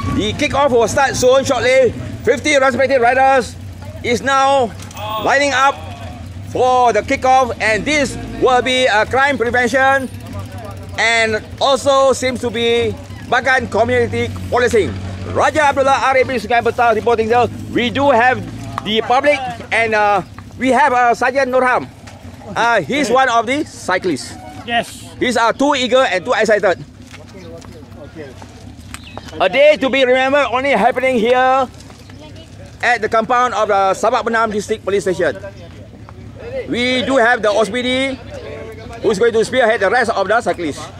The kickoff will start soon, shortly. 50 respected riders is now lining up for the kickoff, and this will be a crime prevention and also seems to be Bagan community policing. Raja Abdullah Arif Sungai Betah reporting there. We do have the public, and we have Sergeant Nurham. He's one of the cyclists. Yes. He's too eager and too excited. Okay. A day to be remembered, only happening here at the compound of the Sabak Bernam District Police Station. We do have the OSBD who's going to spearhead the rest of the cyclists.